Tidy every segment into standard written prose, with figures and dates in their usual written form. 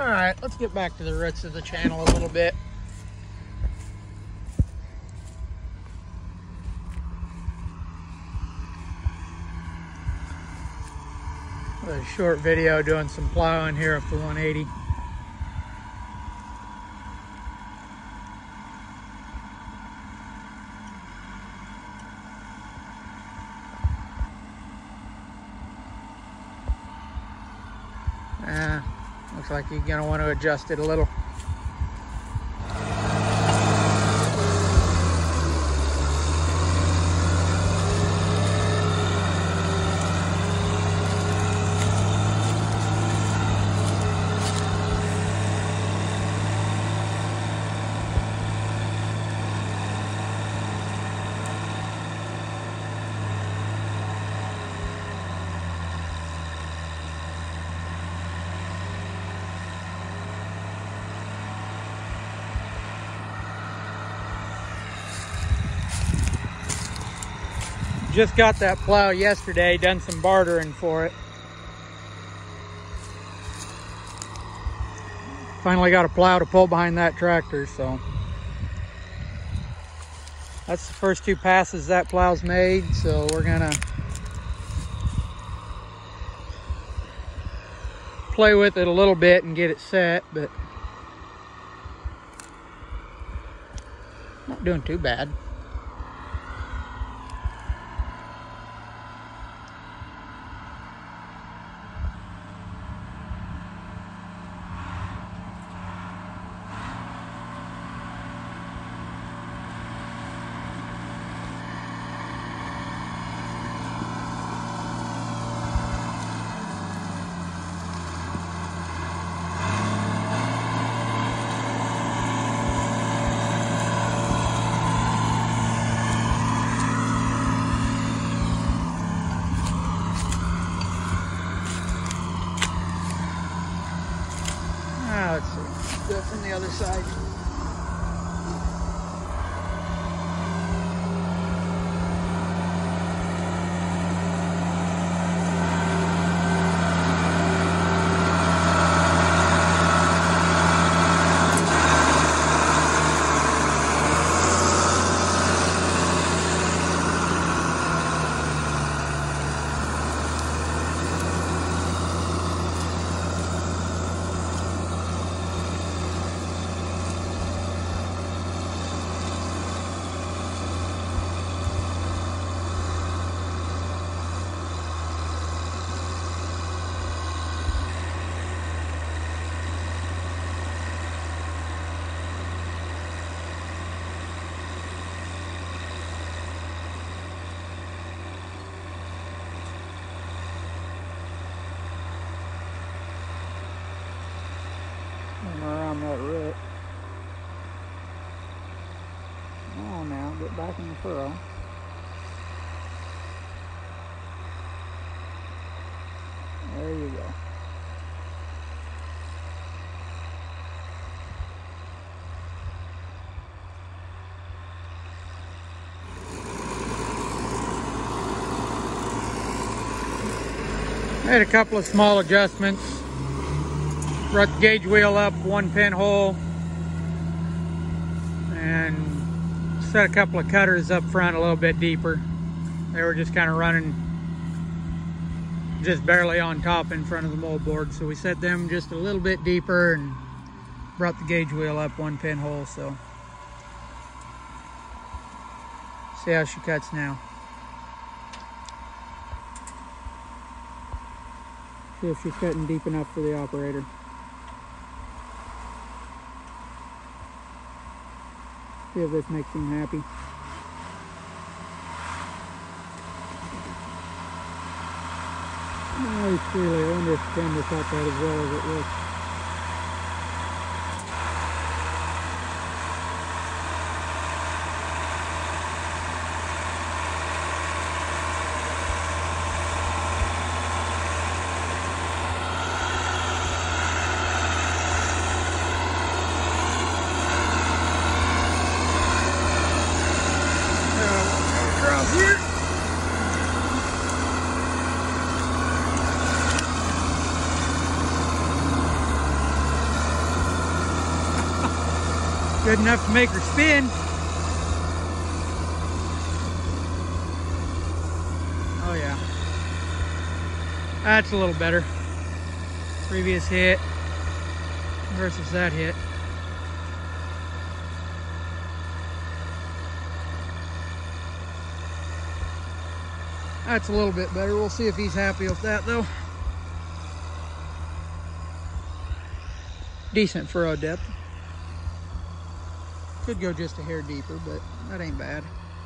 Alright, let's get back to the roots of the channel a little bit. A short video doing some plowing here up the 180. Looks like you're going to want to adjust it a little. Just got that plow yesterday, done some bartering for it. Finally got a plow to pull behind that tractor, so. That's the first 2 passes that plow's made, so we're gonna play with it a little bit and get it set, but not doing too bad. Let's see. Do it from the other side. Around that root. Oh, now get back in the furrow. There you go. Made a couple of small adjustments. Brought the gauge wheel up 1 pinhole and set a couple of cutters up front a little bit deeper. They were just kind of running just barely on top in front of the moldboard, so we set them just a little bit deeper and brought the gauge wheel up 1 pinhole. So see how she cuts now. See if she's cutting deep enough for the operator. See if this makes him happy. Nice, really. I wonder if the camera caught that as well as it looks. Here. Good enough to make her spin. Oh yeah. That's a little better. Previous hit versus that hit. That's a little bit better. We'll see if he's happy with that though. Decent furrow depth. Could go just a hair deeper, but that ain't bad.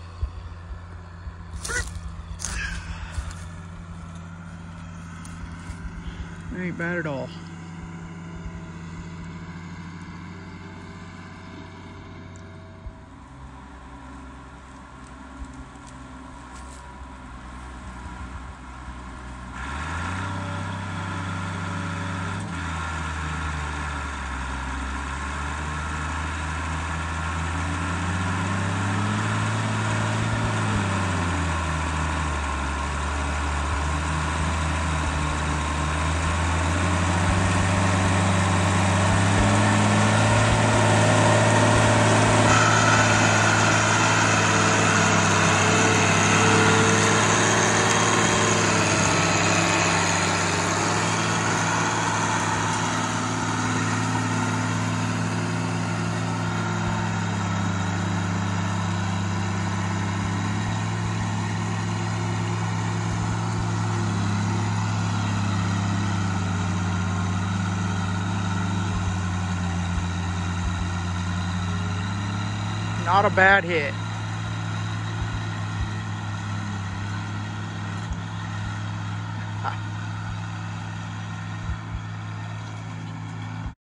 That ain't bad at all. Not a bad hit.